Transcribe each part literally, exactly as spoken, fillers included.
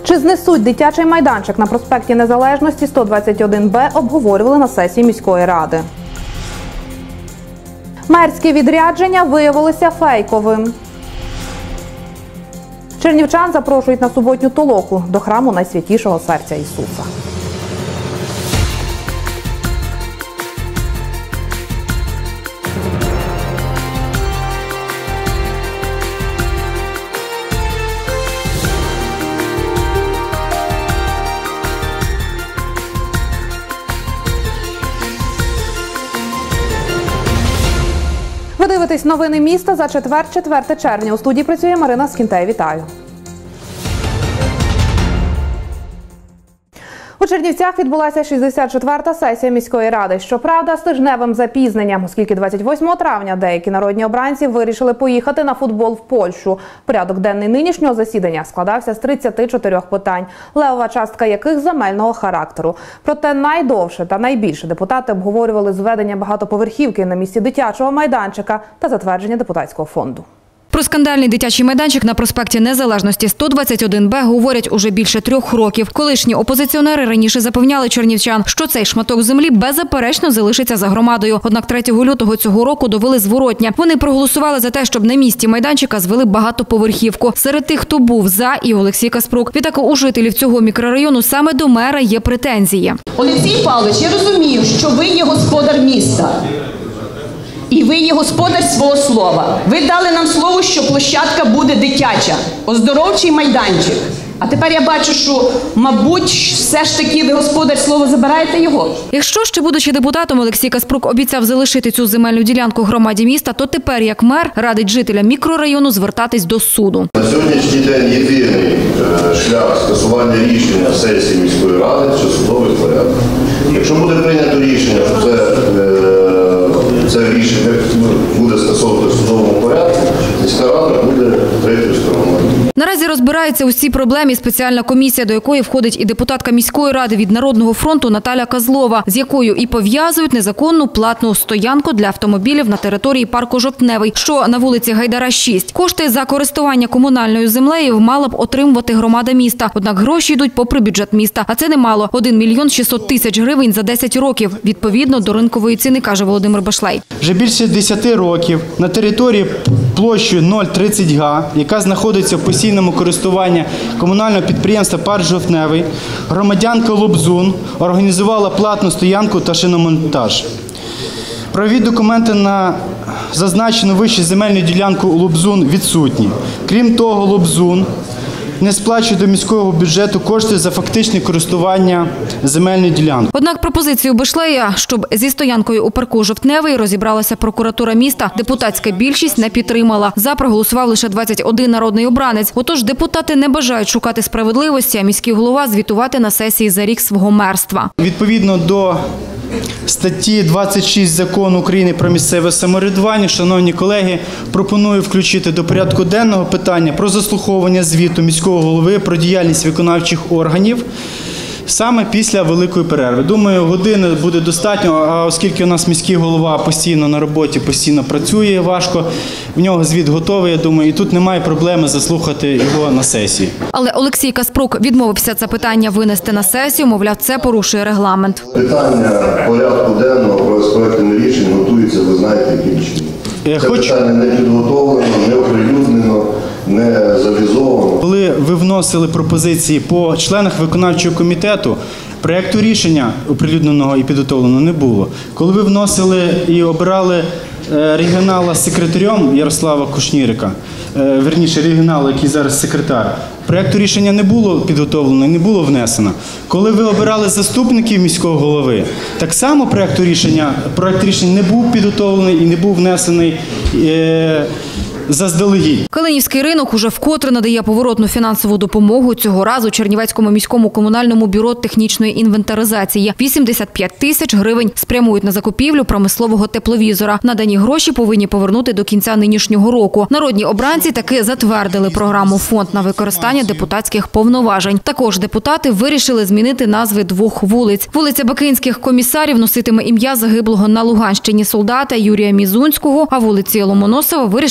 Чи знесуть дитячий майданчик на проспекті Незалежності сто двадцять один Б обговорювали на сесії міської ради. Мерські відрядження виявилися фейковим. Чернівчан запрошують на суботню толоку до храму Найсвятішого Серця Ісуса. Ви дивитесь новини міста за четвер, четверте червня. У студії працює Марина Скінтей. Вітаю. У Чернівцях відбулася шістдесят четверта сесія міської ради. Щоправда, з тижневим запізненням, оскільки двадцять восьмого травня деякі народні обранці вирішили поїхати на футбол в Польщу. Порядок денний нинішнього засідання складався з тридцяти чотирьох питань, левова частка яких земельного характеру. Проте найдовше та найбільше депутати обговорювали зведення багатоповерхівки на місці дитячого майданчика та затвердження депутатського фонду. Про скандальний дитячий майданчик на проспекті Незалежності сто двадцять один Б говорять уже більше трьох років. Колишні опозиціонери раніше запевняли чернівчан, що цей шматок землі беззаперечно залишиться за громадою. Однак третього лютого цього року довели зворотнє. Вони проголосували за те, щоб на місці майданчика звели багатоповерхівку. Серед тих, хто був за, і Олексій Каспрук. Відтак у жителів цього мікрорайону саме до мера є претензії. Олексій Павлович, я розумію, що ви є господар міста. І ви є господар свого слова. Ви дали нам слово, що площадка буде дитяча, оздоровчий майданчик. А тепер я бачу, що, мабуть, все ж таки ви, господар, слово забираєте його. Якщо ще будучи депутатом Олексій Каспрук обіцяв залишити цю земельну ділянку громаді міста, то тепер, як мер, радить жителям мікрорайону звертатись до суду. На сьогоднішній день єдиний шлях скасування рішення сесії міської ради – це судовий порядок. Якщо буде прийнято рішення, що це, це рішення буде скасовувати в судовому порядку, міська рада буде третьою стороною. Наразі розбирається у цій проблемі спеціальна комісія, до якої входить і депутатка міської ради від Народного фронту Наталя Козлова, з якою і пов'язують незаконну платну стоянку для автомобілів на території парку Жовтневий, що на вулиці Гайдара, шість. Кошти за користування комунальною землею мала б отримувати громада міста. Однак гроші йдуть попри бюджет міста. А це немало – один мільйон шістсот тисяч гривень за десять років. Відповідно до ринкової ціни, каже Володимир Башлей. Вже більше десяти років на території площею нуль тридцять га, яка знаходиться в постійному користуванні комунального підприємства «Парк Жовтневий», громадянка Лобзун організувала платну стоянку та шиномонтаж. Правові документи на зазначену вище земельну ділянку Лобзун відсутні. Крім того, Лобзун не сплачує до міського бюджету кошти за фактичне користування земельною ділянкою. Однак пропозицію Башлея, щоб зі стоянкою у парку Жовтневий розібралася прокуратура міста, депутатська більшість не підтримала. За проголосував лише двадцять один народний обранець. Отож, депутати не бажають шукати справедливості, а міський голова звітувати на сесії за рік свого мерства. Відповідно до статті двадцять шість Закону України про місцеве самоврядування, шановні колеги, пропоную включити до порядку денного питання про заслуховування звіту міського голови про діяльність виконавчих органів саме після великої перерви. Думаю, години буде достатньо, а оскільки у нас міський голова постійно на роботі, постійно працює важко, в нього звіт готовий, я думаю, і тут немає проблеми заслухати його на сесії. Але Олексій Каспрук відмовився це питання винести на сесію, мовляв, це порушує регламент. Питання порядку денного про проектне рішення готується, ви знаєте, яким чином. Це Хочу... питання не підготовлено, не оприлюднено, не завізовано. Коли ви вносили пропозиції по членах виконавчого комітету, проєкту рішення оприлюдненого і підготовленого не було. Коли ви вносили і обирали регіонала секретарем Ярослава Кушнірика, верніше регіонала, який зараз секретар, проєкту рішення не було підготовлено і не було внесено. Коли ви обирали заступників міського голови, так само проєкт рішення, проєкт рішення не був підготовлений і не був внесений е, заздалегідь. Калинівський ринок уже вкотре надає поворотну фінансову допомогу. Цього разу Чернівецькому міському комунальному бюро технічної інвентаризації. вісімдесят п'ять тисяч гривень спрямують на закупівлю промислового тепловізора. Надані гроші повинні повернути до кінця нинішнього року. Народні обранці таки затвердили програму «Фонд на використання депутатських повноважень». Також депутати вирішили змінити назви двох вулиць. Вулиця Бакинських комісарів носитиме ім'я загиблого на Луганщині солдата Юрія Мізунського, а вулиці Ломоносова вирішили повернути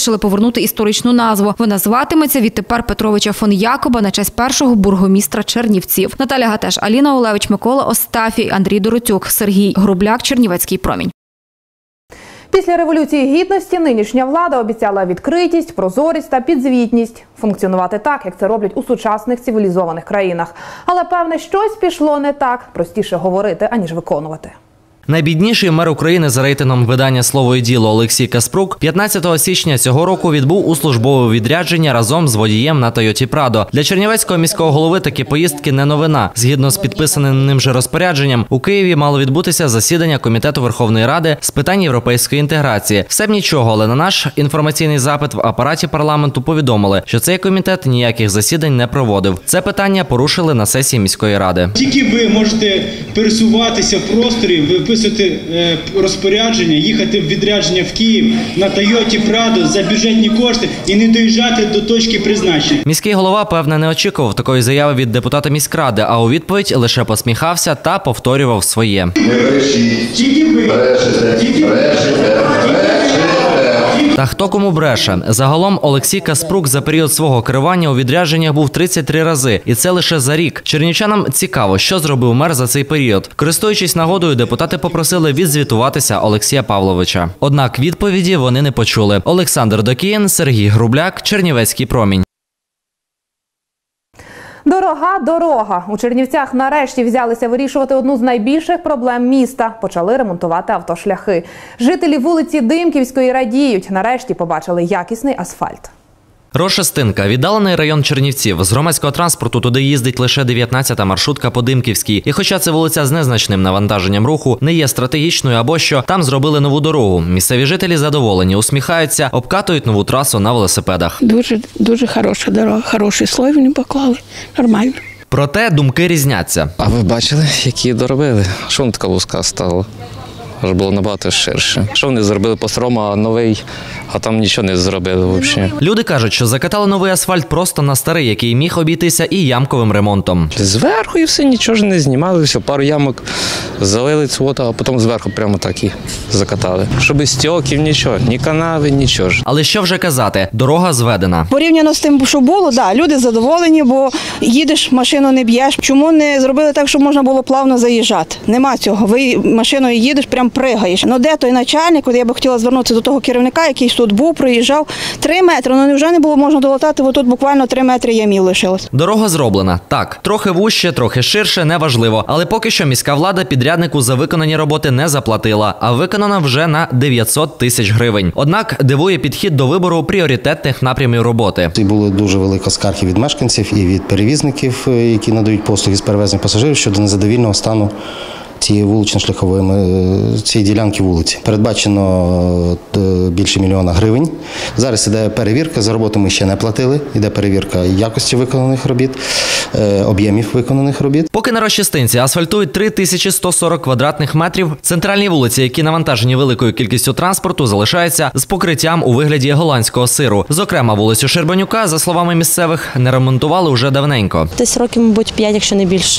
повернути історичну назву. Вона зватиметься відтепер Петровича фон Якоба на честь першого бургомістра Чернівців. Наталя Гатеш, Аліна Олевич, Микола Остафій, Андрій Доротюк, Сергій Грубляк, Чернівецький промінь. Після Революції Гідності нинішня влада обіцяла відкритість, прозорість та підзвітність. Функціонувати так, як це роблять у сучасних цивілізованих країнах. Але, певне, щось пішло не так. Простіше говорити, аніж виконувати. Найбідніший мер України за рейтингом видання «Слово і діло» Олексій Каспрук п'ятнадцятого січня цього року відбув у службове відрядження разом з водієм на Тойоті Прадо. Для чернівецького міського голови такі поїздки не новина. Згідно з підписаним ним же розпорядженням, у Києві мало відбутися засідання Комітету Верховної Ради з питань європейської інтеграції. Все б нічого, але на наш інформаційний запит в апараті парламенту повідомили, що цей комітет ніяких засідань не проводив. Це питання порушили на сесії міської ради. Тільки ви можете пересуватися в просторі, ви виписати розпорядження, їхати в відрядження в Київ на Тойоті Прадо за бюджетні кошти і не доїжджати до точки призначення. Міський голова, певне, не очікував такої заяви від депутата міськради, а у відповідь лише посміхався та повторював своє. Не брешіть, брешете, брешете, брешете. Та хто кому бреше? Загалом Олексій Каспрук за період свого керування у відрядженнях був тридцять три рази. І це лише за рік. Чернівчанам цікаво, що зробив мер за цей період. Користуючись нагодою, депутати попросили відзвітуватися Олексія Павловича. Однак відповіді вони не почули. Олександр Докіїн, Сергій Грубляк, Чернівецький промінь. Дорога дорога. У Чернівцях нарешті взялися вирішувати одну з найбільших проблем міста. Почали ремонтувати автошляхи. Жителі вулиці Димківської радіють. Нарешті побачили якісний асфальт. Рошестинка – віддалений район Чернівців. З громадського транспорту туди їздить лише дев'ятнадцята маршрутка по Димківській. І хоча це вулиця з незначним навантаженням руху, не є стратегічною або що, там зробили нову дорогу. Місцеві жителі задоволені, усміхаються, обкатують нову трасу на велосипедах. Дуже, дуже хороша дорога, хороший слой вони поклали, нормально. Проте думки різняться. А ви бачили, які доробили? Що воно така вузька стала? Аж було набагато ширше. Що вони зробили по-старому, а новий, а там нічого не зробили взагалі. Люди кажуть, що закатали новий асфальт просто на старий, який міг обійтися і ямковим ремонтом. Зверху і все, нічого ж не знімали, все, пару ямок залили цвот, а потім зверху прямо так і закатали. Щоб стьоків, нічого, ні канави, нічого ж. Але що вже казати, дорога зведена. Порівняно з тим, що було, да, люди задоволені, бо їдеш, машину не б'єш. Чому не зробили так, щоб можна було плавно заїжджати? Нема цього. Ви машиною їдеш, прям пригаєш. Ну де той начальник, от я би хотіла звернутися до того керівника, який тут був, проїжджав. Три метри, ну невже не було можна долатати, бо тут буквально три метри ямів лишилось. Дорога зроблена. Так, трохи вужче, трохи ширше, неважливо. Але поки що міська влада підряднику за виконані роботи не заплатила, а виконана вже на дев'ятсот тисяч гривень. Однак дивує підхід до вибору пріоритетних напрямів роботи. І були дуже велика скарги від мешканців і від перевізників, які надають послуги з перевезення пасажирів щодо незадовільного стану цієї вулично-шляхової, цієї ділянки вулиці. Передбачено більше мільйона гривень. Зараз іде перевірка, за роботу ми ще не платили. Іде перевірка якості виконаних робіт, об'ємів виконаних робіт. Поки на Рошестинці асфальтують три тисячі сто сорок квадратних метрів, центральні вулиці, які навантажені великою кількістю транспорту, залишаються з покриттям у вигляді голландського сиру. Зокрема, вулицю Щербанюка, за словами місцевих, не ремонтували вже давненько. Десь років, мабуть, п'ять, якщо не більше.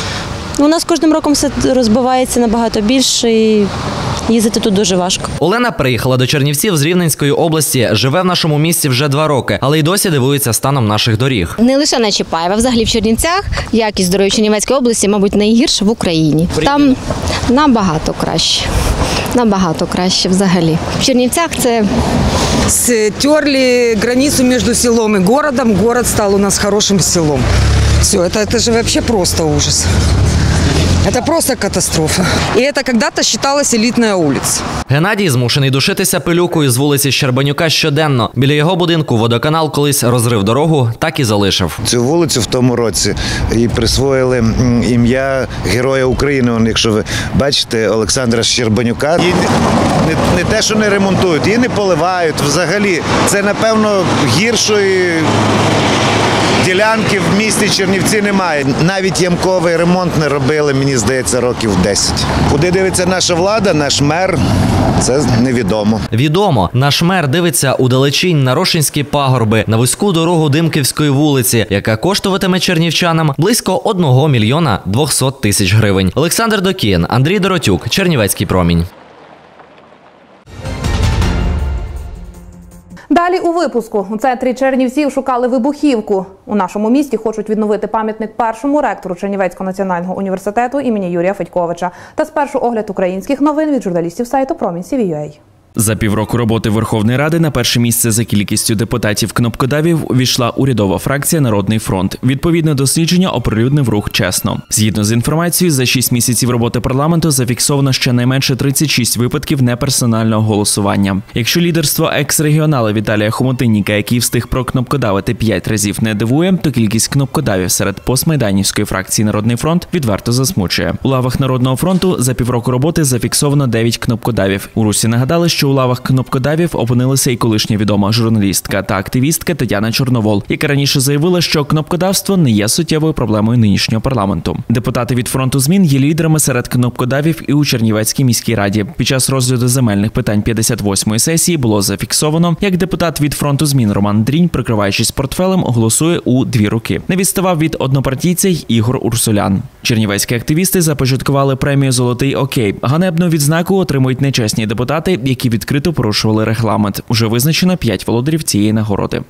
У нас кожним роком все розбивається набагато більше і їздити тут дуже важко. Олена приїхала до Чернівців з Рівненської області, живе в нашому місті вже два роки, але й досі дивується станом наших доріг. Не лише на Чапаєва, взагалі в Чернівцях якість дороги в Чернівецькій області, мабуть, найгірша в Україні. Там набагато краще. Набагато краще взагалі. В Чернівцях це... Стерли границу между селом и городом, город стал у нас хорошим селом. Все, это, это же вообще просто ужас. Это просто катастрофа. И это когда-то считалась элитная улица. Геннадій змушений душитися пилюкою з вулиці Щербанюка щоденно. Біля його будинку водоканал колись розрив дорогу, так і залишив. Цю вулицю в тому році і присвоїли ім'я Героя України. Якщо ви бачите, Олександра Щербанюка. Її не, не те, що не ремонтують, її не поливають взагалі. Це, напевно, гіршої ділянки в місті Чернівці немає. Навіть ямковий ремонт не робили, мені здається, років десять. Куди дивиться наша влада, наш мер, це невідомо. Відомо. Наш мер дивиться удалечінь на Рошинські пагорби, на вузьку дорогу Димківської вулиці, яка коштуватиме чернівчанам близько одного мільйона двохсот тисяч гривень. Олександр Докіїн, Андрій Доротюк, Чернівецький промінь. Далі у випуску. У центрі Чернівців шукали вибухівку. У нашому місті хочуть відновити пам'ятник першому ректору Чернівецького національного університету імені Юрія Федьковича. Та спершу огляд українських новин від журналістів сайту Промінь Сі Ві Ю Ей. За півроку роботи Верховної Ради на перше місце за кількістю депутатів-кнопкодавів увійшла урядова фракція «Народний фронт». Відповідне дослідження оприлюднив рух «Чесно». Згідно з інформацією, за шість місяців роботи парламенту зафіксовано щонайменше тридцять шість випадків неперсонального голосування. Якщо лідерство екс-регіонала Віталія Хомутинніка, який встиг прокнопкодавити п'ять разів, не дивує, то кількість кнопкодавів серед постмайданівської фракції «Народний фронт» відверто засмучує. У лавах «Народного фронту» за півроку роботи зафіксовано дев'ять кнопкодавів. У Русі нагадали, що у лавах кнопкодавів опинилася і колишня відома журналістка та активістка Тетяна Чорновол, яка раніше заявила, що кнопкодавство не є суттєвою проблемою нинішнього парламенту. Депутати від фронту змін є лідерами серед кнопкодавів і у Чернівецькій міській раді. Під час розгляду земельних питань п'ятдесят восьмої сесії було зафіксовано, як депутат від фронту змін Роман Дрінь, прикриваючись портфелем, голосує у дві руки. Не відставав від однопартійця й Ігор Урсулян. Чернівецькі активісти започаткували премію «Золотий окей». Ганебну відзнаку отримують нечесні депутати, які відкрито порушували регламент. Уже визначено п'ять володарів цієї нагороди.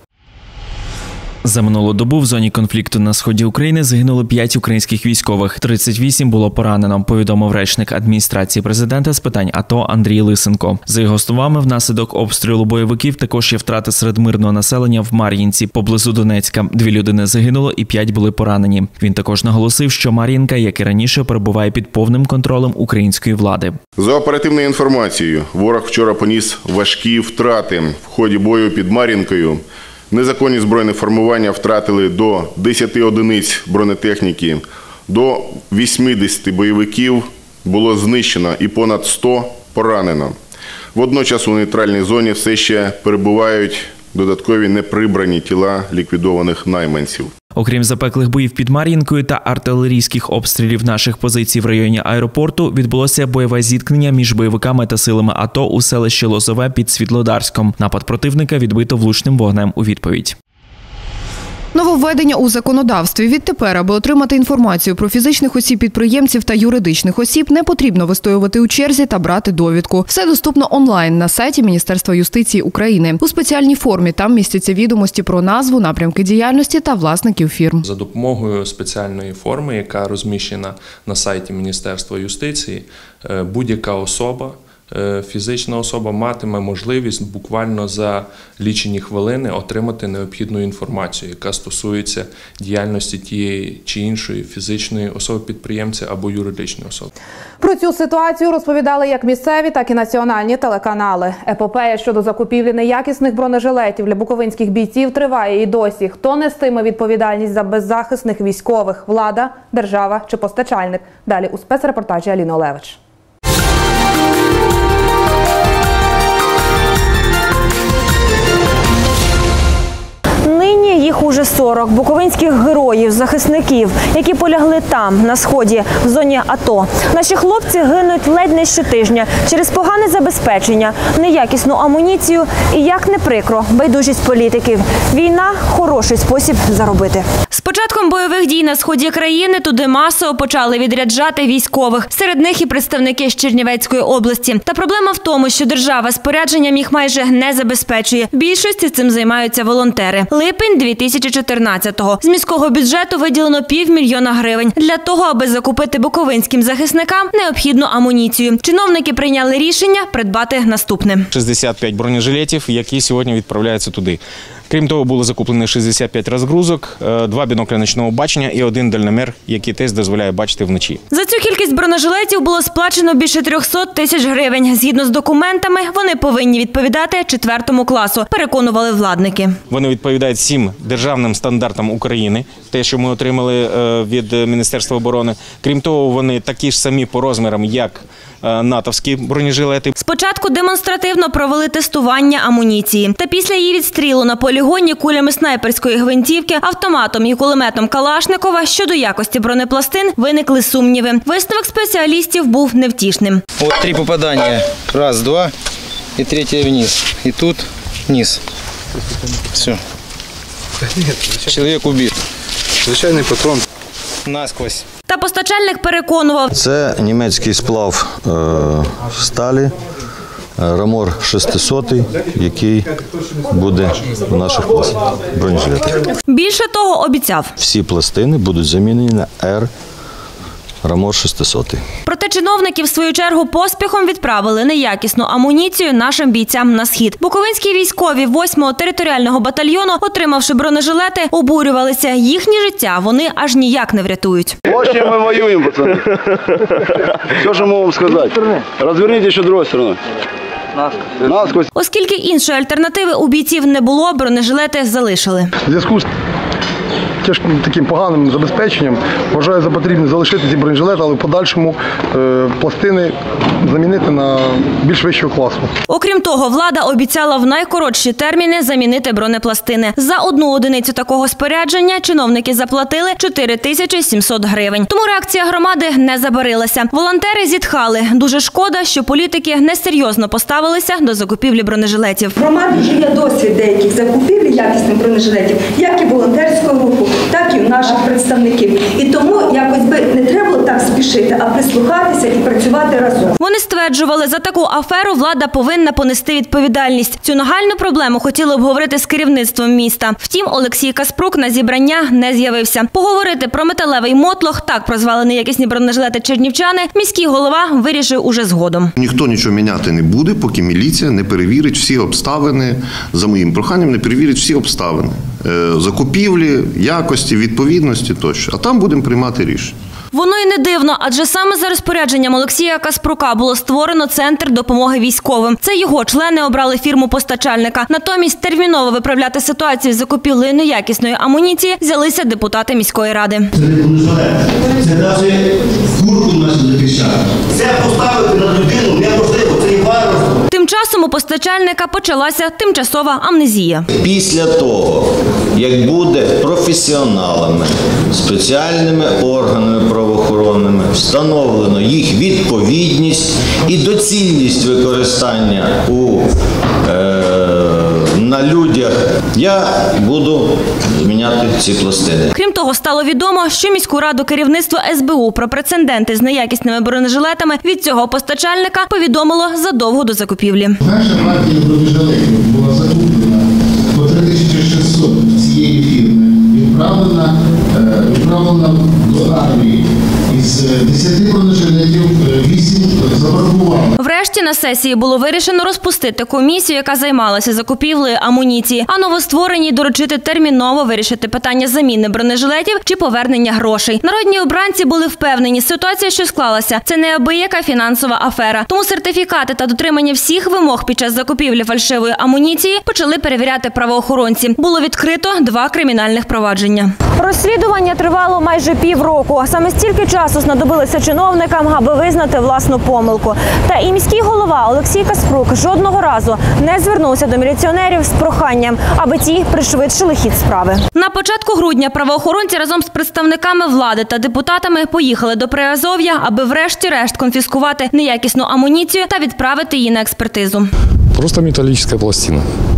За минулу добу в зоні конфлікту на сході України загинули п'ять українських військових. тридцять вісім було поранено, повідомив речник адміністрації президента з питань АТО Андрій Лисенко. За його словами, внаслідок обстрілу бойовиків також є втрати серед мирного населення в Мар'їнці, поблизу Донецька. Дві людини загинуло і п'ять були поранені. Він також наголосив, що Мар'їнка, як і раніше, перебуває під повним контролем української влади. За оперативною інформацією, ворог вчора поніс важкі втрати в ході бою під Мар'їнкою. Незаконні збройні формування втратили до десяти одиниць бронетехніки, до вісімдесяти бойовиків було знищено і понад сто поранено. Водночас у нейтральній зоні все ще перебувають додаткові неприбрані тіла ліквідованих найманців. Окрім запеклих боїв під Мар'їнкою та артилерійських обстрілів наших позицій в районі аеропорту, відбулося бойове зіткнення між бойовиками та силами АТО у селищі Лозове під Світлодарськом. Напад противника відбито влучним вогнем у відповідь. Нововведення у законодавстві. Відтепер, аби отримати інформацію про фізичних осіб-підприємців та юридичних осіб, не потрібно вистоювати у черзі та брати довідку. Все доступно онлайн на сайті Міністерства юстиції України. У спеціальній формі там містяться відомості про назву, напрямки діяльності та власників фірм. За допомогою спеціальної форми, яка розміщена на сайті Міністерства юстиції, будь-яка особа, фізична особа матиме можливість буквально за лічені хвилини отримати необхідну інформацію, яка стосується діяльності тієї чи іншої фізичної особи-підприємця або юридичної особи. Про цю ситуацію розповідали як місцеві, так і національні телеканали. Епопея щодо закупівлі неякісних бронежилетів для буковинських бійців триває і досі. Хто нестиме відповідальність за беззахисних військових – влада, держава чи постачальник? Далі у спецрепортажі Аліни Олевич. Нині їх уже сорок буковинських героїв, захисників, які полягли там, на сході, в зоні АТО. Наші хлопці гинуть ледь не щотижня через погане забезпечення, неякісну амуніцію і, як не прикро, байдужість політиків. Війна – хороший спосіб заробити. З початком бойових дій на сході країни туди масово почали відряджати військових. Серед них і представники з Чернівецької області. Та проблема в тому, що держава спорядженням їх майже не забезпечує. В більшості цим займаються волонтери. Липень дві тисячі чотирнадцятого. З міського бюджету виділено півмільйона гривень. Для того, аби закупити буковинським захисникам необхідну амуніцію. Чиновники прийняли рішення придбати наступне. шістдесят п'ять бронежилетів, які сьогодні відправляються туди. Крім того, було закуплено шістдесят п'ять розгрузок, два бінокля нічного бачення і один дальномір, який теж дозволяє бачити вночі. За цю кількість бронежилетів було сплачено більше трьохсот тисяч гривень. Згідно з документами, вони повинні відповідати четвертому класу, переконували владники. Вони відповідають всім державним стандартам України, те, що ми отримали від Міністерства оборони. Крім того, вони такі ж самі по розмірам, як натовські бронежилети. Спочатку демонстративно провели тестування амуніції. Та після її відстрілу на полігоні кулями снайперської гвинтівки, автоматом і кулеметом Калашникова щодо якості бронепластин виникли сумніви. Висновок спеціалістів був невтішним. Ось три попадання. Раз, два і третє вниз. І тут вниз. Все. Чоловік убит. Звичайний патрон. Насквозь. Та постачальник переконував. Це німецький сплав е, сталі, Рамор шестисот, який буде в наших бронежилетах. Більше того, обіцяв. Всі пластини будуть замінені на Р Рамор шестисот. Проте чиновники в свою чергу поспіхом відправили неякісну амуніцію нашим бійцям на схід. Буковинські військові восьмого територіального батальйону, отримавши бронежилети, обурювалися. Їхнє життя вони аж ніяк не врятують. Ось чим ми воюємо, пацани. Що ж можу вам сказати? Розверніть ще другою стороною. Насквозь. Оскільки іншої альтернативи у бійців не було, бронежилети залишили. В зв'язку з тяжким таким поганим забезпеченням вважаю за потрібне залишити ці бронежилети, але в подальшому е, пластини замінити на більш вищого класу. Окрім того, влада обіцяла в найкоротші терміни замінити бронепластини. За одну одиницю такого спорядження чиновники заплатили чотири тисячі сімсот гривень. Тому реакція громади не забарилася. Волонтери зітхали. Дуже шкода, що політики несерйозно поставилися до закупівлі бронежилетів. В громаді вже є досвід деяких закупівлі якісних бронежилетів, як і волонтерського руху, так і у наших представників. І тому якось би не треба було так спішити, а прислухатися і працювати разом. Вони стверджували, за таку аферу влада повинна понести відповідальність. Цю нагальну проблему хотіли обговорити з керівництвом міста. Втім, Олексій Каспрук на зібрання не з'явився. Поговорити про металевий мотлох, так прозвали неякісні бронежилети чернівчани, міський голова вирішив уже згодом. Ніхто нічого міняти не буде, поки міліція не перевірить всі обставини, за моїм проханням, не перевірить всі обставини. Закупівлі, якості, відповідності тощо. А там будемо приймати рішення. Воно й не дивно, адже саме за розпорядженням Олексія Каспрука було створено Центр допомоги військовим. Це його члени обрали фірму-постачальника. Натомість терміново виправляти ситуацію з закупівлею неякісної амуніції взялися депутати міської ради. Це не бронежилет, це навіть куртку нашу захищати. Це поставити на людину неможливо, це і варварство. Тим часом у постачальника почалася тимчасова амнезія. Після того, як буде професіоналами, спеціальними органами правоохоронними встановлено їх відповідність і доцільність використання у, е, на людях, я буду зміняти ці пластини. Крім того, стало відомо, що міську раду керівництво ес бе у про прецеденти з неякісними бронежилетами від цього постачальника повідомило задовго до закупівлі. Перша партія бронежилетів була закуплена по три тисячі шістсот цієї фірми, відправлена, відправлена до армії. Із десяти бронежилетів вісім забракувало. Врешті на сесії було вирішено розпустити комісію, яка займалася закупівлею амуніції, а новоствореній доручити терміново вирішити питання заміни бронежилетів чи повернення грошей. Народні обранці були впевнені, ситуація, що склалася, це неабияка фінансова афера. Тому сертифікати та дотримання всіх вимог під час закупівлі фальшивої амуніції почали перевіряти правоохоронці. Було відкрито два кримінальних провадження. Розслідування тривало майже півроку, а саме стільки часу знадобилося чиновникам, аби визнати власну помилку. Та і міський голова Олексій Каспрук жодного разу не звернувся до міліціонерів з проханням, аби ті пришвидшили хід справи. На початку грудня правоохоронці разом з представниками влади та депутатами поїхали до Приазов'я, аби врешті-решт конфіскувати неякісну амуніцію та відправити її на експертизу. Просто металлическая пластина.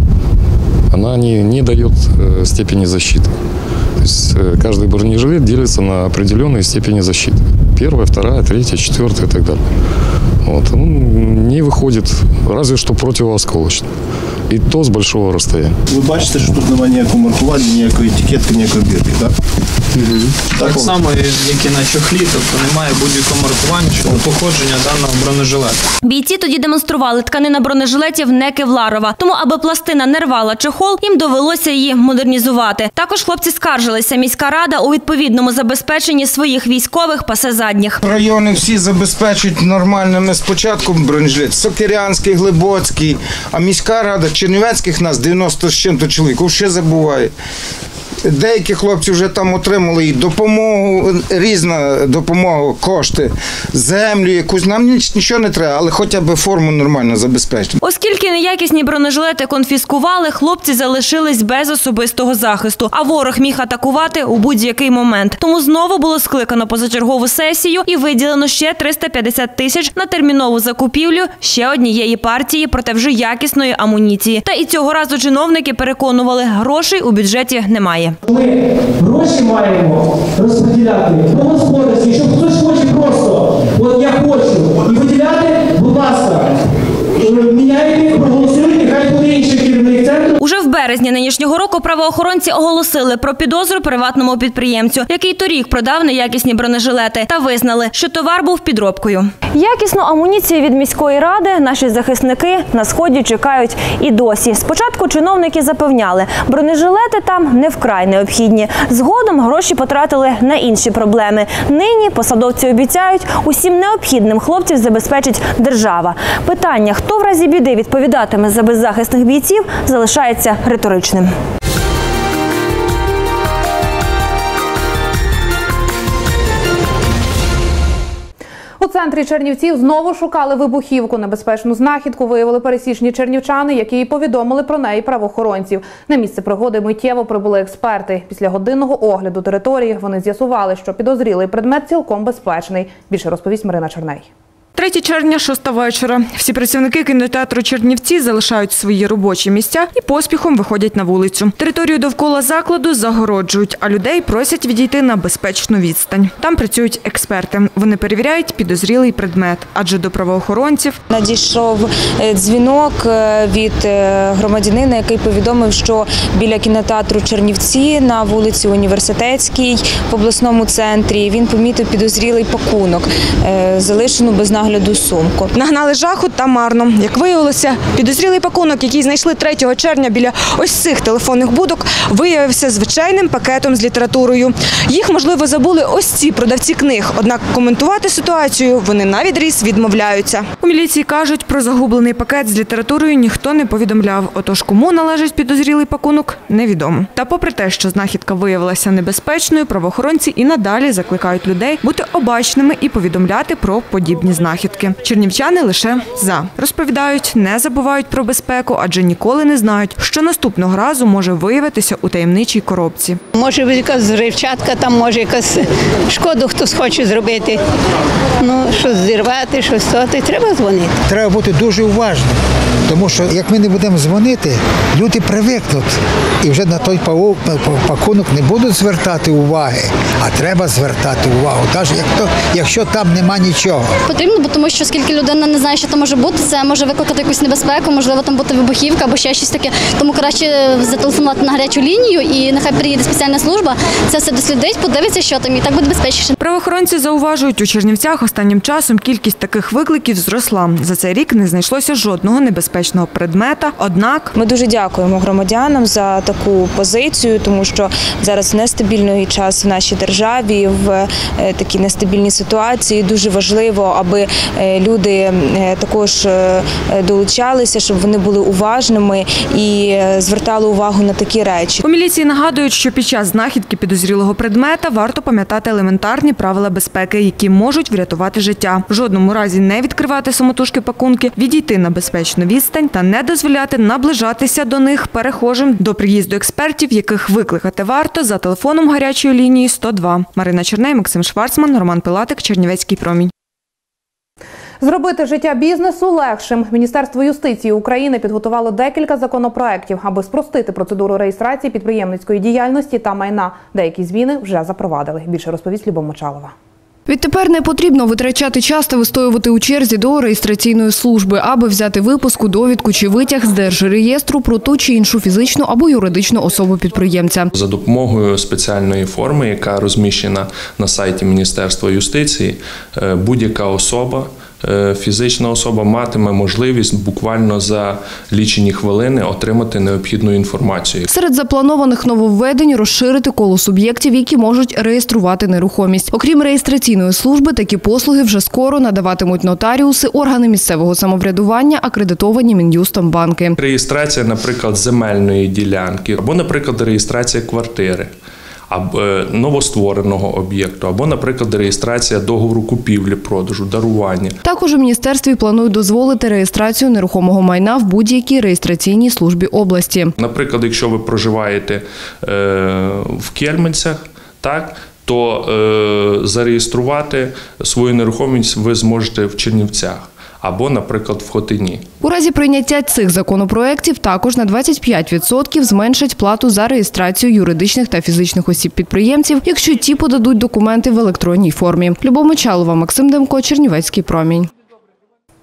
Она не, не дает э, степени защиты. То есть э, каждый бронежилет делится на определенные степени защиты. Первая, вторая, третья, четвертая и так далее. Вот. Он не выходит, разве что противоосколочно. І то з большого розстояння. Ви бачите, що тут немає ніякого маркування, ніякої етикетки, ніякої бірки, так? Угу. Так, так само, як і на чохлі, тобто немає будь-якого маркування щодо походження даного бронежилета. Бійці тоді демонстрували, тканина бронежилетів не кевларова. Тому, аби пластина не рвала чохол, їм довелося її модернізувати. Також хлопці скаржилися, міська рада у відповідному забезпеченні своїх військових пасе задніх. Райони всі забезпечують нормальними спочатку бронежилет. Сокирянський, Глибоцький, а міська рада Чернівецьких нас дев'яносто з чим-то чоловік, ще забуває. Деякі хлопці вже там отримали і допомогу, різна допомога, кошти, землю якусь. Нам нічого не треба, але хоча б форму нормально забезпечити. Оскільки неякісні бронежилети конфіскували, хлопці залишились без особистого захисту, а ворог міг атакувати у будь-який момент. Тому знову було скликано позачергову сесію і виділено ще триста п'ятдесят тисяч на термінову закупівлю ще однієї партії, проте вже якісної амуніції. Та і цього разу чиновники переконували, грошей у бюджеті немає. Ми гроші маємо розподіляти по господарстві, якщо хтось хоче просто, от я хочу, і виділяти, будь ласка, міняйте березні нинішнього року правоохоронці оголосили про підозру приватному підприємцю, який торік продав неякісні бронежилети, та визнали, що товар був підробкою. Якісну амуніцію від міської ради наші захисники на Сході чекають і досі. Спочатку чиновники запевняли, бронежилети там не вкрай необхідні. Згодом гроші потратили на інші проблеми. Нині посадовці обіцяють, усім необхідним хлопців забезпечить держава. Питання, хто в разі біди відповідатиме за беззахисних бійців, залишається риторичним. У центрі Чернівців знову шукали вибухівку. Небезпечну знахідку виявили пересічні чернівчани, які й повідомили про неї правоохоронців. На місце пригоди миттєво прибули експерти. Після годинного огляду території вони з'ясували, що підозрілий предмет цілком безпечний. Більше розповість Марина Черней. третє червня, шоста вечора. Всі працівники кінотеатру «Чернівці» залишають свої робочі місця і поспіхом виходять на вулицю. Територію довкола закладу загороджують, а людей просять відійти на безпечну відстань. Там працюють експерти. Вони перевіряють підозрілий предмет, адже до правоохоронців надійшов дзвінок від громадянина, який повідомив, що біля кінотеатру «Чернівці» на вулиці Університетській в обласному центрі він помітив підозрілий пакунок, залишену без нагляду сумку. Нагнали жаху та марно. Як виявилося, підозрілий пакунок, який знайшли третього червня біля ось цих телефонних будок, виявився звичайним пакетом з літературою. Їх, можливо, забули ось ці продавці книг, однак коментувати ситуацію вони навідріз відмовляються. У міліції кажуть, про загублений пакет з літературою ніхто не повідомляв, отож кому належить підозрілий пакунок – невідомо. Та попри те, що знахідка виявилася небезпечною, правоохоронці і надалі закликають людей бути обачними і повідомляти про подібні знахідки. Чернівчани лише «за». Розповідають, не забувають про безпеку, адже ніколи не знають, що наступного разу може виявитися у таємничій коробці. Може якась зривчатка, там може якась шкоду хтось хоче зробити. Ну, щось зірвати, щось то, треба дзвонити. Треба бути дуже уважним, тому що як ми не будемо дзвонити, люди привикнуть і вже на той пакунок не будуть звертати уваги, а треба звертати увагу, навіть якщо там нема нічого. Потрібно, бо тому що скільки людина не знає, що там може бути, це може викликати якусь небезпеку, можливо, там бути вибухівка або ще щось таке. Тому краще зателефонувати на гарячу лінію і нехай приїде спеціальна служба, це все дослідить, подивиться, що там, і так буде безпечніше. Правоохоронці зауважують, у Чернівцях останнім часом кількість таких викликів зросла. За цей рік не знайшлося жодного небезпечного предмета, однак… Ми дуже дякуємо громадянам за таку позицію, тому що зараз нестабільний час в нашій державі, в такій нестабільній ситуації дуже важливо, аби люди також долучалися, щоб вони були уважними і звертали увагу на такі речі. У міліції нагадують, що під час знахідки підозрілого предмета варто пам'ятати елементарні правила безпеки, які можуть врятувати життя. В жодному разі не відкривати самотужки пакунки, відійти на безпечну відстань та не дозволяти наближатися до них перехожим до приїзду експертів, яких викликати варто за телефоном гарячої лінії сто два. Марина Черней, Максим Шварцман, Роман Пилатик, Чернівецький промінь. Зробити життя бізнесу легшим. Міністерство юстиції України підготувало декілька законопроєктів, аби спростити процедуру реєстрації підприємницької діяльності та майна. Деякі зміни вже запровадили. Більше розповість Любов Мочалова. Відтепер не потрібно витрачати час та вистоювати у черзі до реєстраційної служби, аби взяти випуску, довідку чи витяг з держреєстру про ту чи іншу фізичну або юридичну особу підприємця. За допомогою спеціальної форми, яка розміщена на сайті Міністерства юстиції, будь-яка особа, фізична особа матиме можливість буквально за лічені хвилини отримати необхідну інформацію. Серед запланованих нововведень – розширити коло суб'єктів, які можуть реєструвати нерухомість. Окрім реєстраційної служби, такі послуги вже скоро надаватимуть нотаріуси, органи місцевого самоврядування, акредитовані Мін'юстом банки. Реєстрація, наприклад, земельної ділянки або, наприклад, реєстрація квартири, або новоствореного об'єкту, або, наприклад, реєстрація договору купівлі-продажу, дарування. Також у міністерстві планують дозволити реєстрацію нерухомого майна в будь-якій реєстраційній службі області. Наприклад, якщо ви проживаєте в Кельменцях, так, то е, зареєструвати свою нерухомість ви зможете в Чернівцях або, наприклад, в Хотині. У разі прийняття цих законопроєктів також на двадцять п'ять відсотків зменшать плату за реєстрацію юридичних та фізичних осіб-підприємців, якщо ті подадуть документи в електронній формі. Любов Мочалова, Максим Демко, Чернівецький промінь.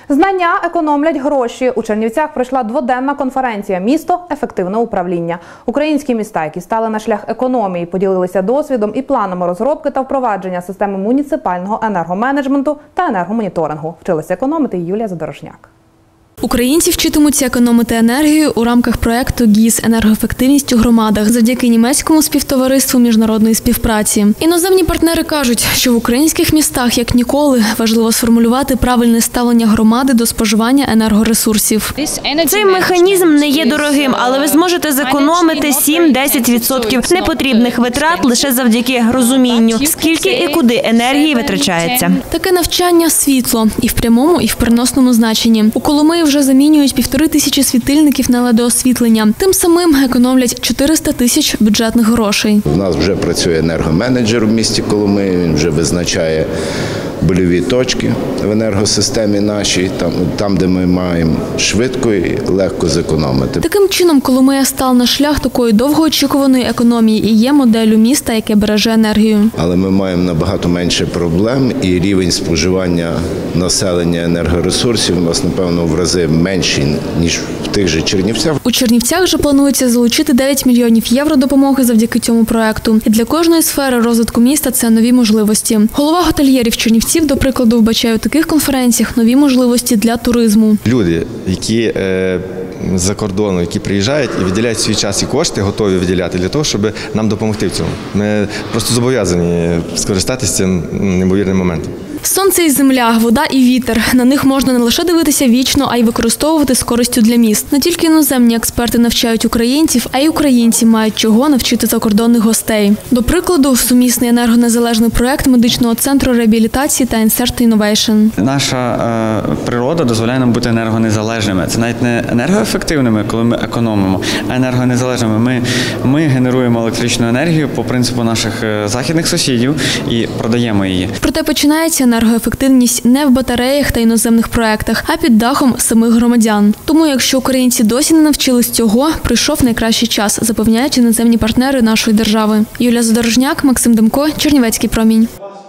Знання економлять гроші. У Чернівцях пройшла дводенна конференція «Місто. Ефективне управління». Українські міста, які стали на шлях економії, поділилися досвідом і планами розробки та впровадження системи муніципального енергоменеджменту та енергомоніторингу. Вчилася економити і Юлія Задорожняк. Українці вчитимуться економити енергію у рамках проєкту ГІС «Енергоефективність у громадах» завдяки німецькому співтовариству міжнародної співпраці. Іноземні партнери кажуть, що в українських містах, як ніколи, важливо сформулювати правильне ставлення громади до споживання енергоресурсів. Цей механізм не є дорогим, але ви зможете зекономити сім-десять відсотків непотрібних витрат лише завдяки розумінню, скільки і куди енергії витрачається. Таке навчання – світло і в прямому, і в переносному значенні. У Коломиї вже замінюють півтори тисячі світильників на ледоосвітлення. Тим самим економлять чотириста тисяч бюджетних грошей. У нас вже працює енергоменеджер в місті Коломиї, він вже визначає больові точки в енергосистемі нашій, там, там де ми маємо швидко і легко зекономити. Таким чином Коломия стала на шлях такої довгоочікуваної економії і є моделлю міста, яке береже енергію. Але ми маємо набагато менше проблем і рівень споживання населення енергоресурсів у нас, напевно, в рази менший, ніж в тих же Чернівцях. У Чернівцях же планується залучити дев'ять мільйонів євро допомоги завдяки цьому проекту. І для кожної сфери розвитку міста це нові можливості. Голова готельєрів Чернівців, до прикладу, вбачає у таких конференціях нові можливості для туризму. Люди, які е, за кордону, які приїжджають і виділяють свій час і кошти, готові виділяти для того, щоб нам допомогти в цьому. Ми просто зобов'язані скористатися цим неймовірним моментом. Сонце і земля, вода і вітер. На них можна не лише дивитися вічно, а й використовувати з користю для міст. Не тільки іноземні експерти навчають українців, а й українці мають чого навчити закордонних гостей. До прикладу, сумісний енергонезалежний проект медичного центру реабілітації та Insert Innovation. Наша е, природа дозволяє нам бути енергонезалежними. Це навіть не енергоефективними, коли ми економимо, а енергонезалежними. Ми, ми генеруємо електричну енергію по принципу наших західних сусідів і продаємо її. Проте починається енергоефективність не в батареях та іноземних проектах, а під дахом самих громадян. Тому, якщо українці досі не навчились цього, прийшов найкращий час, запевняють іноземні партнери нашої держави. Юлія Задорожняк, Максим Демко, Чернівецький промінь.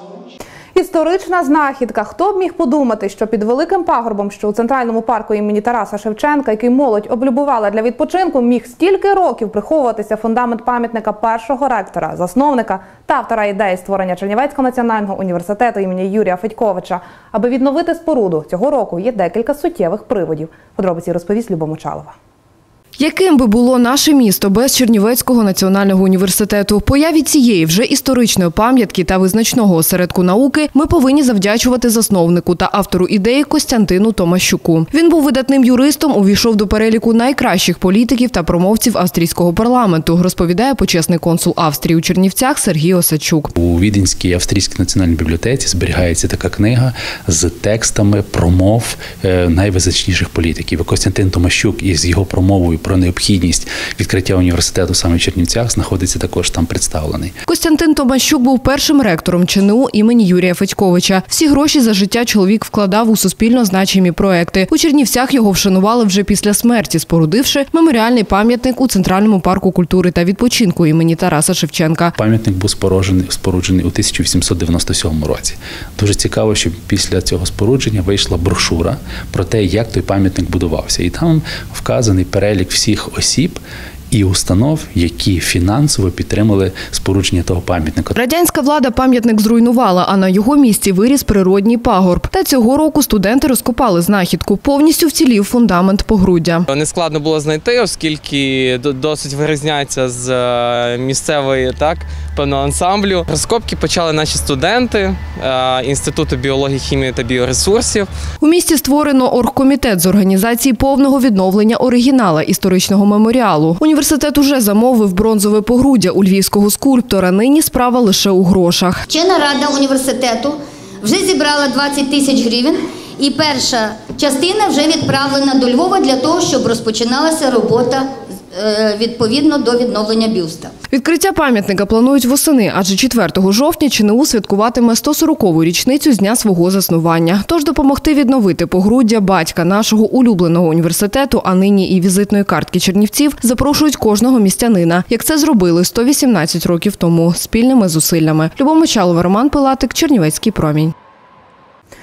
Історична знахідка. Хто б міг подумати, що під Великим Пагорбом, що у Центральному парку імені Тараса Шевченка, який молодь облюбувала для відпочинку, міг стільки років приховуватися фундамент пам'ятника першого ректора, засновника та автора ідеї створення Чернівецького національного університету імені Юрія Федьковича. Аби відновити споруду, цього року є декілька суттєвих приводів. Подробиці розповість Люба Мочалова. Яким би було наше місто без Чернівецького національного університету? Появі цієї вже історичної пам'ятки та визначного осередку науки ми повинні завдячувати засновнику та автору ідеї Костянтину Томащуку. Він був видатним юристом, увійшов до переліку найкращих політиків та промовців австрійського парламенту, розповідає почесний консул Австрії у Чернівцях Сергій Осадчук. У Віденській австрійській національній бібліотеці зберігається така книга з текстами промов найвизначніших політиків. Костянтин Томащук із його промовою про необхідність відкриття університету саме в Чернівцях знаходиться також там представлений. Костянтин Томащук був першим ректором ЧНУ імені Юрія Федьковича. Всі гроші за життя чоловік вкладав у суспільно значимі проекти. У Чернівцях його вшанували вже після смерті, спорудивши меморіальний пам'ятник у Центральному парку культури та відпочинку імені Тараса Шевченка. Пам'ятник був споруджений, споруджений у тисяча вісімсот дев'яносто сьомому році. Дуже цікаво, що після цього спорудження вийшла брошура про те, як той пам'ятник будувався. І там вказаний перелік всіх осіб і установ, які фінансово підтримали спорудження того пам'ятника. Радянська влада пам'ятник зруйнувала, а на його місці виріс природній пагорб. Та цього року студенти розкопали знахідку. Повністю вцілів фундамент погруддя. Нескладно було знайти, оскільки досить вирізняється з місцевої, так, певного ансамблю. Розкопки почали наші студенти Інституту біології, хімії та біоресурсів. У місті створено оргкомітет з організації повного відновлення оригінала історичного меморіалу. Університет уже замовив бронзове погруддя у львівського скульптора. Нині справа лише у грошах. Вчена рада університету вже зібрала двадцять тисяч гривень, і перша частина вже відправлена до Львова для того, щоб розпочиналася робота відповідно до відновлення бюста. Відкриття пам'ятника планують восени, адже четвертого жовтня ЧНУ святкуватиме сто сорокову річницю з дня свого заснування. Тож допомогти відновити погруддя батька нашого улюбленого університету, а нині і візитної картки чернівців, запрошують кожного містянина, як це зробили сто вісімнадцять років тому, спільними зусиллями. Люба Мочалова, Роман Пилатик, Чернівецький промінь.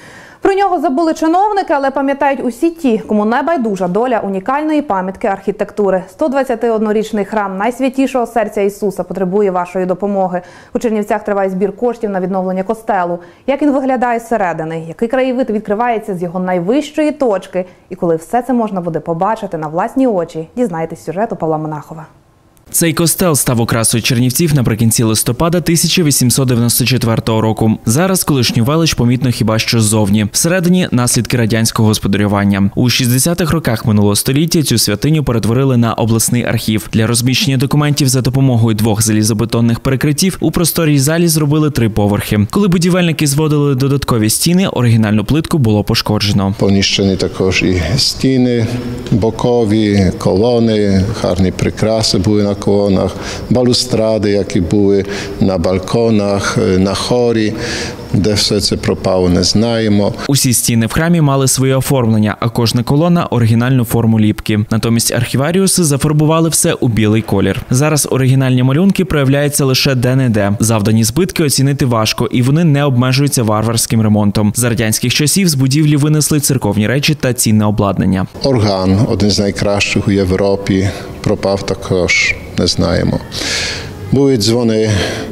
Про нього забули чиновники, але пам'ятають усі ті, кому не байдужа доля унікальної пам'ятки архітектури. сто двадцятиоднорічний храм найсвятішого серця Ісуса потребує вашої допомоги. У Чернівцях триває збір коштів на відновлення костелу. Як він виглядає зсередини, який краєвид відкривається з його найвищої точки і коли все це можна буде побачити на власні очі, дізнайтесь з сюжету Павла Монахова. Цей костел став окрасою Чернівців наприкінці листопада тисяча вісімсот дев'яносто четвертого року. Зараз колишню велич помітно хіба що ззовні. Всередині – наслідки радянського господарювання. У шістдесятих роках минулого століття цю святиню перетворили на обласний архів. Для розміщення документів за допомогою двох залізобетонних перекриттів у просторій залі зробили три поверхи. Коли будівельники зводили додаткові стіни, оригінальну плитку було пошкоджено. Понищені також і стіни, бокові, колони, гарні прикраси були на колонах, балюстради, які були на балконах, на хорі. Де все це пропало, не знаємо. Усі стіни в храмі мали своє оформлення, а кожна колона – оригінальну форму ліпки. Натомість архіваріуси зафарбували все у білий колір. Зараз оригінальні малюнки проявляються лише де-не-де. Завдані збитки оцінити важко, і вони не обмежуються варварським ремонтом. За радянських часів з будівлі винесли церковні речі та цінне обладнання. Орган, один з найкращих у Європі, пропав також, не знаємо. Були дзвони,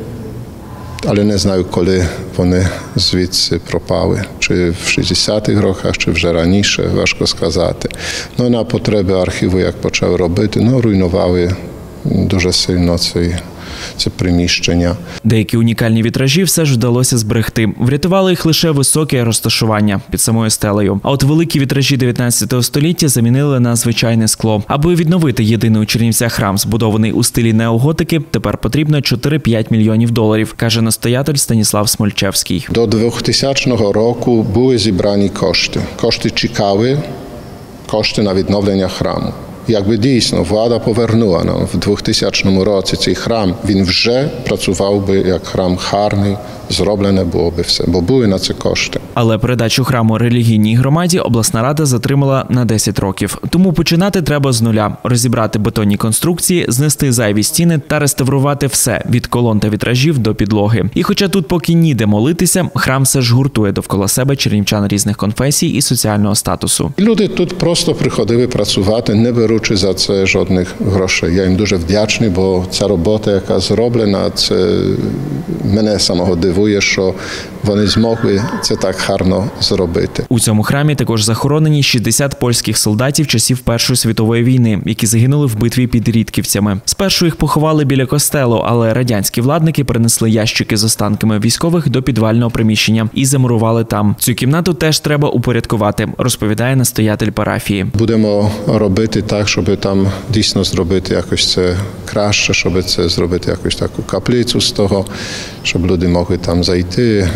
але не знаю, коли вони звідси пропали. Чи в шістдесятих роках, чи вже раніше, важко сказати. Ну, на потреби архіву, як почав робити, ну, руйнували дуже сильно цей це приміщення. Деякі унікальні вітражі все ж вдалося зберегти. Врятували їх лише високе розташування під самою стелею. А от великі вітражі дев'ятнадцятого століття замінили на звичайне скло. Аби відновити єдиний у Чернівцях храм, збудований у стилі неоготики, тепер потрібно чотири-п'ять мільйонів доларів, каже настоятель Станіслав Смольчевський. До двохтисячного року були зібрані кошти. Кошти чекали, кошти на відновлення храму. Якби дійсно влада повернула нам в двохтисячному році цей храм, він вже працював би як храм гарний, зроблене було би все, бо були на це кошти. Але передачу храму релігійній громаді обласна рада затримала на десять років. Тому починати треба з нуля. Розібрати бетонні конструкції, знести зайві стіни та реставрувати все – від колон та вітражів до підлоги. І хоча тут поки ніде молитися, храм все ж гуртує довкола себе чернівчан різних конфесій і соціального статусу. Люди тут просто приходили працювати, не беручи за це жодних грошей. Я їм дуже вдячний, бо ця робота, яка зроблена, це мене самого дивує, що вони змогли це так гарно зробити. У цьому храмі також захоронені шістдесят польських солдатів часів Першої світової війни, які загинули в битві під Рідківцями. Спершу їх поховали біля костелу, але радянські владники принесли ящики з останками військових до підвального приміщення і замурували там. Цю кімнату теж треба упорядкувати, розповідає настоятель парафії. Будемо робити так, щоб там дійсно зробити якось це краще, щоб це зробити якось таку каплицю з того, щоб люди могли там зайти,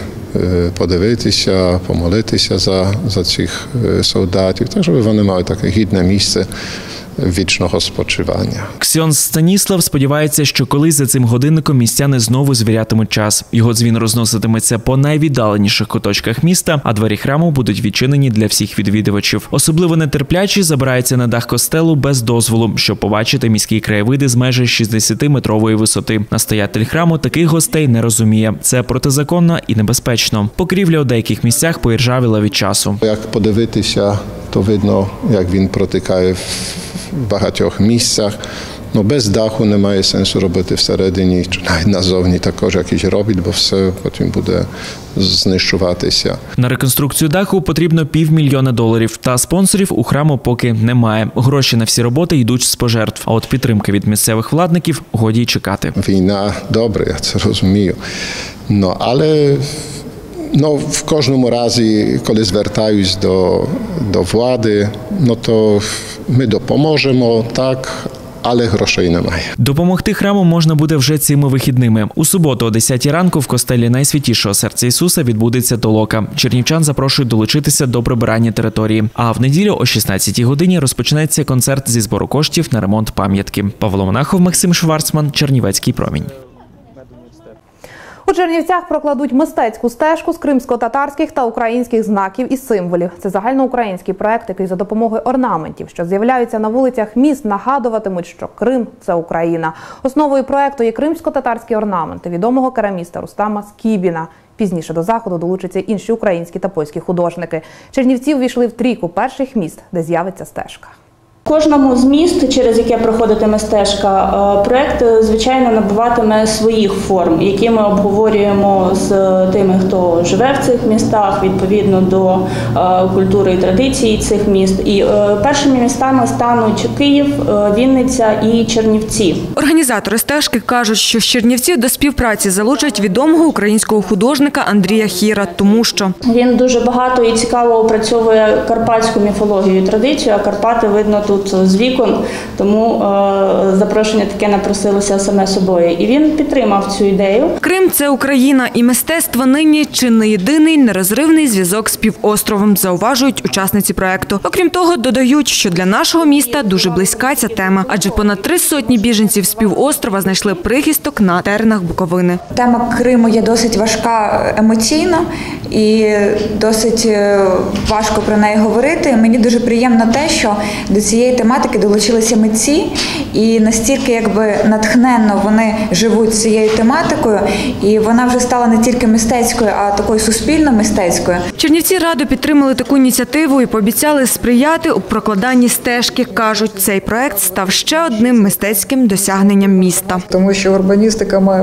подивитися, помолитися за, за цих солдатів, так, щоб вони мали таке гідне місце вічного спочивання. Ксьондз Станіслав сподівається, що колись за цим годинником містяни знову звірятимуть час. Його дзвін розноситиметься по найвіддаленіших куточках міста, а двері храму будуть відчинені для всіх відвідувачів. Особливо нетерплячі забираються на дах костелу без дозволу, щоб побачити міські краєвиди з майже шістдесятиметрової висоти. Настоятель храму таких гостей не розуміє. Це протизаконно і небезпечно. Покрівля у деяких місцях поіржавіла від часу. Як подивитися, то видно, як він протикає в багатьох місцях. Ну, без даху немає сенсу робити всередині, чи навіть назовні також якісь робити, бо все потім буде знищуватися. На реконструкцію даху потрібно півмільйона доларів, та спонсорів у храму поки немає. Гроші на всі роботи йдуть з пожертв, а от підтримки від місцевих владників годі й чекати. Війна добре, я це розумію, ну, але no, w każdym razie, коли звертаюсь до, до влади, no то ми допоможемо, так, але грошей немає. Допомогти храму можна буде вже цими вихідними. У суботу о десятій ранку в костелі Найсвятішого серця Ісуса відбудеться толока. Чернівчан запрошують долучитися до прибирання території. А в неділю о шістнадцятій годині розпочнеться концерт зі збору коштів на ремонт пам'ятки. Павло Монахов, Максим Шварцман, Чернівецький промінь. У Чернівцях прокладуть мистецьку стежку з кримсько-татарських та українських знаків і символів. Це загальноукраїнський проект, який за допомогою орнаментів, що з'являються на вулицях міст, нагадуватимуть, що Крим – це Україна. Основою проекту є кримсько-татарські орнаменти відомого кераміста Рустама Скібіна. Пізніше до заходу долучаться інші українські та польські художники. Чернівці увійшли в трійку перших міст, де з'явиться стежка. Кожному з міст, через яке проходитиме стежка, проєкт, звичайно, набуватиме своїх форм, які ми обговорюємо з тими, хто живе в цих містах, відповідно до культури і традицій цих міст. І першими містами стануть Київ, Вінниця і Чернівці. Організатори стежки кажуть, що з Чернівців до співпраці залучать відомого українського художника Андрія Хіра, тому що він дуже багато і цікаво опрацьовує карпатську міфологію і традицію, а Карпати видно тут з вікон, тому е, запрошення таке напросилося саме собою. І він підтримав цю ідею. Крим – це Україна, і мистецтво нині чи не єдиний нерозривний зв'язок з півостровом, зауважують учасниці проекту. Окрім того, додають, що для нашого міста дуже близька ця тема, адже понад три сотні біженців з півострова знайшли прихисток на теренах Буковини. Тема Криму є досить важка емоційно і досить важко про неї говорити. Мені дуже приємно те, що до цієї тематики долучилися митці, і настільки якби натхненно вони живуть з цією тематикою, і вона вже стала не тільки мистецькою, а такою суспільно-мистецькою. Чернівці радо підтримали таку ініціативу і пообіцяли сприяти у прокладанні стежки. Кажуть, цей проект став ще одним мистецьким досягненням міста. Тому що урбаністика має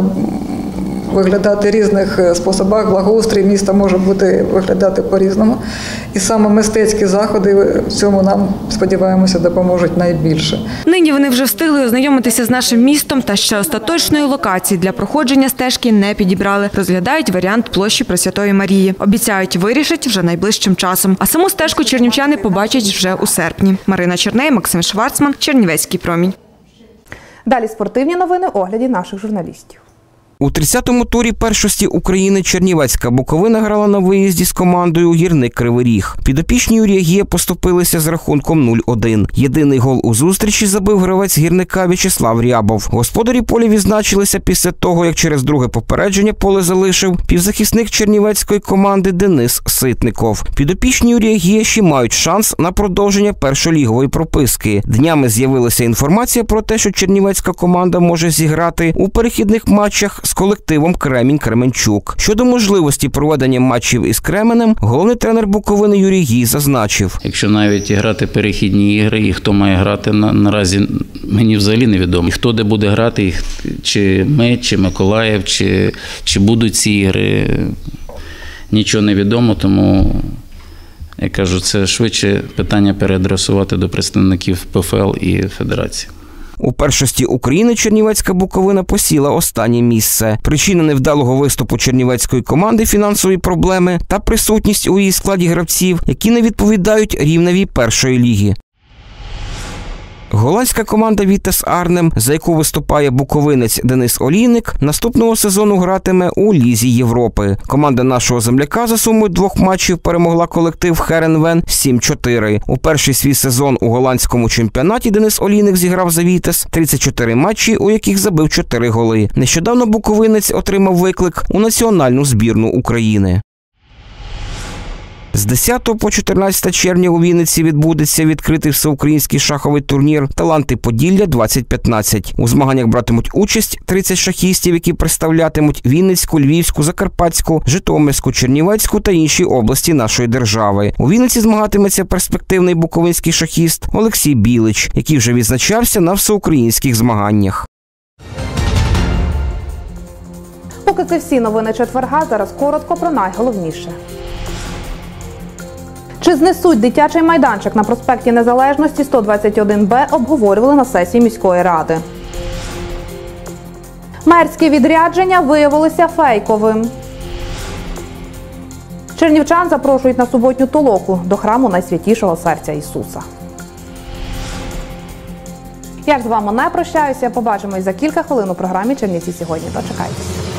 виглядати різних способах, благоустрій міста може бути виглядати по-різному. І саме мистецькі заходи в цьому нам, сподіваємося, допоможуть найбільше. Нині вони вже встигли ознайомитися з нашим містом, та ще остаточної локації для проходження стежки не підібрали. Розглядають варіант площі Пресвятої Марії. Обіцяють, вирішать вже найближчим часом. А саму стежку чернівчани побачать вже у серпні. Марина Черней, Максим Шварцман, Чернівецький промінь. Далі спортивні новини в огляді наших журналістів. У тридцятому турі першості України Чернівецька Буковина грала на виїзді з командою «Гірник Кривий Ріг». Підопічні Юрія Гія поступилися з рахунком нуль один. Єдиний гол у зустрічі забив гравець «Гірника» В'ячеслав Рябов. Господарі поля відзначилися після того, як через друге попередження поле залишив півзахисник чернівецької команди Денис Ситников. Підопічні Юрія Гія ще мають шанс на продовження першолігової прописки. Днями з'явилася інформація про те, що чернівецька команда може зіграти у перехідних матчах з колективом Кремінь-Кременчук. Щодо можливості проведення матчів із Кременем, головний тренер Буковини Юрій Гій зазначив. Якщо навіть грати перехідні ігри, і хто має грати, на, наразі мені взагалі невідомо. І хто де буде грати, чи ми, чи Миколаїв, чи, чи будуть ці ігри, нічого не відомо, тому я кажу, це швидше питання переадресувати до представників ПФЛ і Федерації. У першості України Чернівецька Буковина посіла останнє місце. Причина невдалого виступу чернівецької команди – фінансові проблеми та присутність у її складі гравців, які не відповідають рівневі першої ліги. Голландська команда «Вітес Арнем», за яку виступає буковинець Денис Олійник, наступного сезону гратиме у Лізі Європи. Команда нашого земляка за сумою двох матчів перемогла колектив Херенвен сім чотири. У перший свій сезон у голландському чемпіонаті Денис Олійник зіграв за «Вітес» тридцять чотири матчі, у яких забив чотири голи. Нещодавно буковинець отримав виклик у національну збірну України. З десятого по чотирнадцяте червня у Вінниці відбудеться відкритий всеукраїнський шаховий турнір «Таланти Поділля-двадцять п'ятнадцять». У змаганнях братимуть участь тридцять шахістів, які представлятимуть Вінницьку, Львівську, Закарпатську, Житомирську, Чернівецьку та інші області нашої держави. У Вінниці змагатиметься перспективний буковинський шахіст Олексій Білич, який вже відзначався на всеукраїнських змаганнях. Поки це всі новини четверга, зараз коротко про найголовніше. Чи знесуть дитячий майданчик на проспекті Незалежності сто двадцять один Б, обговорювали на сесії міської ради. Мерське відрядження виявилося фейковим. Чернівчан запрошують на суботню толоку до храму Найсвятішого Серця Ісуса. Я ж з вами не прощаюся, побачимось за кілька хвилин у програмі «Чернівці сьогодні». Дочекайтеся.